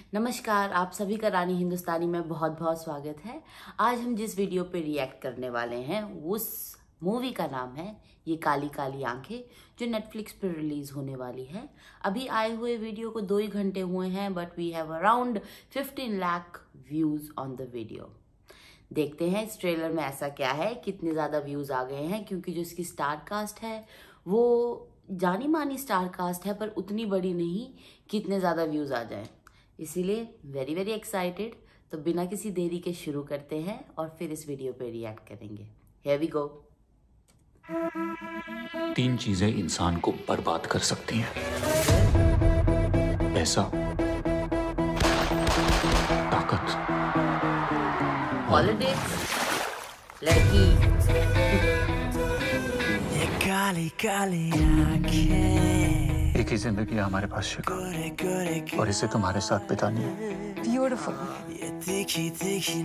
नमस्कार, आप सभी का रानी हिंदुस्तानी में बहुत बहुत स्वागत है। आज हम जिस वीडियो पे रिएक्ट करने वाले हैं उस मूवी का नाम है ये काली काली आंखें, जो नेटफ्लिक्स पर रिलीज होने वाली है। अभी आए हुए वीडियो को 2 ही घंटे हुए हैं, but we have around 15 lakh views on the video. देखते हैं इस ट्रेलर में ऐसा क्या है, कितने ज़्यादा व्यूज़ आ गए हैं, क्योंकि जो इसकी स्टार कास्ट है वो जानी मानी स्टार कास्ट है, पर उतनी बड़ी नहीं कि इतने ज़्यादा व्यूज़ आ जाएं। इसीलिए वेरी वेरी एक्साइटेड। तो बिना किसी देरी के शुरू करते हैं और फिर इस वीडियो पे रिएक्ट करेंगे। Here we go. 3 चीजें इंसान को बर्बाद कर सकती हैं: पैसा, ताकत, पॉलिटिक्स, लड़की। ये काली काली आंखें, एक ही जिंदगी है हमारे पास शिखा, और इसे तुम्हारे साथ बितानी है। ब्यूटीफुल। ये तीखी तीखी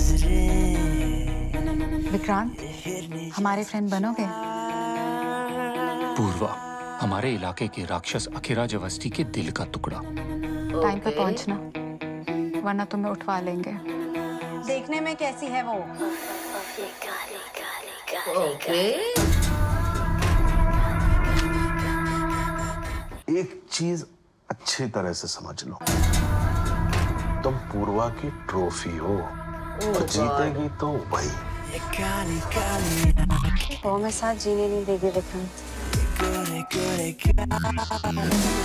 नजरें। विक्रांत, हमारे फ्रेंड बनोगे? पूर्वा, हमारे इलाके के राक्षस अखिराज अवस्थी के दिल का टुकड़ा। टाइम पे पहुंचना, वरना तुम्हें उठवा लेंगे। देखने में कैसी है वो? ओके। एक चीज अच्छी तरह से समझ लो, तुम पूर्वा की ट्रॉफी हो और जीतेगी तो वही। ये काली काली आंखें, वो मैं साथ जीने नहीं देगी विक्रांत। गोरे गोरे गाल,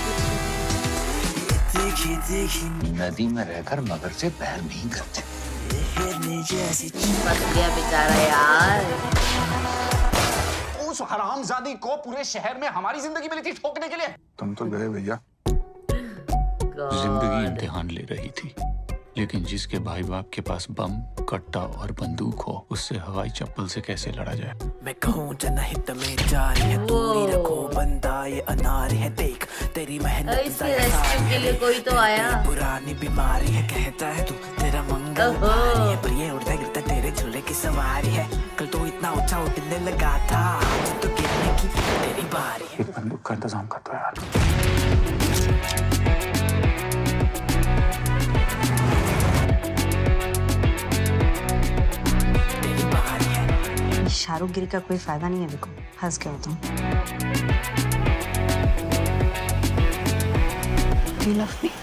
ये तीखी तीखी नदी में रहकर मगर से बैर नहीं करते। ये हिरनी जैसी फंस गया बेचारा यार। उस हरामजादी को पूरे शहर में हमारी जिंदगी मिली थी ठोकने के लिए। तुम तो गए भैया। जिंदगी इम्तिहान ले रही थी, लेकिन जिसके भाई बाप के पास बम, कट्टा और बंदूक हो, उससे हवाई चप्पल से कैसे लड़ा जाए। मैं कहूँ जना हित में जारी है, दूरी रखो बंदा ये अनारी है। देख तेरी मेहनत इसके रेस्क्यू के लिए कोई तो आया। पुरानी बीमारी है, कहता है तू तेरा मंगल भारी है, पर ये उड़ता गिरता तेरे झूले की सवारी है। कल तो इतना ऊंचा उड़ने लगा था, आज तो गिरने की तेरी बारी है। एक बंदूक का इंतजाम कर दो यार। शाहरुख गिरी का कोई फायदा नहीं है। देखो हंस गए हो तुम। You love me?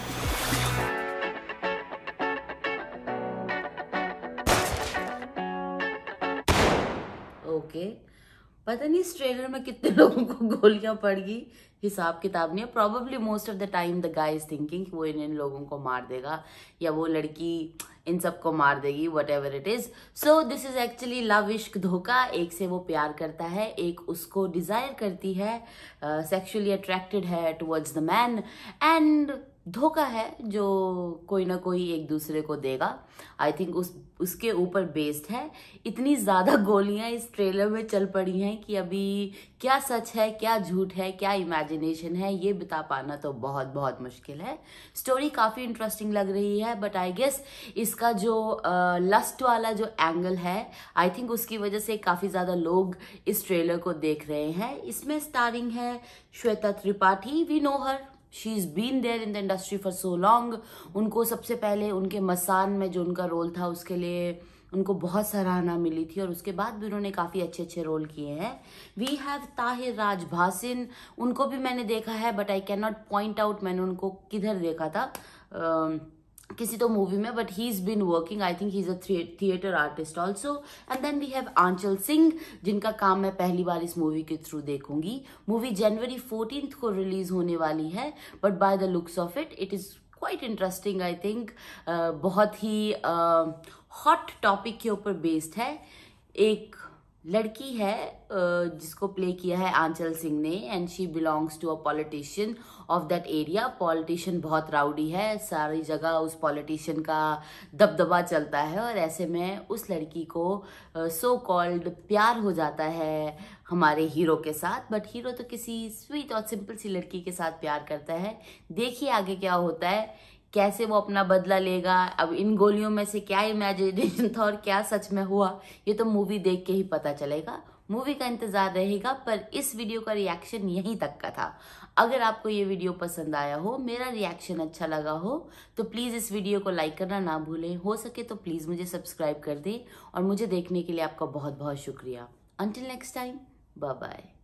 ओके। पता नहीं इस ट्रेलर में कितने लोगों को गोलियां पड़ गई, हिसाब किताब नहीं है। Probably most of the time the guy is thinking वो इन लोगों को मार देगा या वो लड़की इन सबको मार देगी, whatever it is. So this is actually love इश्क धोखा। एक से वो प्यार करता है, एक उसको डिजायर करती है, सेक्सुअली अट्रैक्टेड है टुवर्ड्स द मैन, एंड धोखा है जो कोई ना कोई एक दूसरे को देगा। आई थिंक उसके ऊपर बेस्ड है। इतनी ज़्यादा गोलियां इस ट्रेलर में चल पड़ी हैं कि अभी क्या सच है, क्या झूठ है, क्या इमेजिनेशन है, ये बता पाना तो बहुत बहुत मुश्किल है। स्टोरी काफ़ी इंटरेस्टिंग लग रही है, बट आई गेस इसका जो लस्ट वाला जो एंगल है, आई थिंक उसकी वजह से काफ़ी ज़्यादा लोग इस ट्रेलर को देख रहे हैं। इसमें स्टारिंग है Shweta Tripathi. We know her, she is been there in the industry for so long. उनको सबसे पहले उनके मसान में जो उनका रोल था उसके लिए उनको बहुत सराहना मिली थी, और उसके बाद भी उन्होंने काफ़ी अच्छे अच्छे रोल किए हैं। वी हैव ताहिर राज भासिन, उनको भी मैंने देखा है, but I can not point out मैंने उनको किधर देखा था, किसी तो मूवी में, but he is been working, I think he is a theatre artist also. And then we have Aanchal Singh, जिनका काम मैं पहली बार इस मूवी के थ्रू देखूंगी। मूवी जनवरी 14 को रिलीज होने वाली है, but by the looks of it is quite interesting. I think बहुत ही हॉट टॉपिक के ऊपर बेस्ड है। एक लड़की है जिसको प्ले किया है आंचल सिंह ने, and she belongs to a politician of that area. Politician बहुत राउडी है, सारी जगह उस पॉलिटिशियन का दबदबा चलता है, और ऐसे में उस लड़की को सो कॉल्ड प्यार हो जाता है हमारे हीरो के साथ। बट हीरो तो किसी स्वीट और सिंपल सी लड़की के साथ प्यार करता है। देखिए आगे क्या होता है, कैसे वो अपना बदला लेगा। अब इन गोलियों में से क्या इमेजिनेशन था और क्या सच में हुआ, ये तो मूवी देख के ही पता चलेगा। मूवी का इंतजार रहेगा, पर इस वीडियो का रिएक्शन यहीं तक का था। अगर आपको ये वीडियो पसंद आया हो, मेरा रिएक्शन अच्छा लगा हो, तो प्लीज़ इस वीडियो को लाइक करना ना भूलें। हो सके तो प्लीज़ मुझे सब्सक्राइब कर दें और मुझे देखने के लिए आपका बहुत बहुत शुक्रिया। Until next time, bye bye.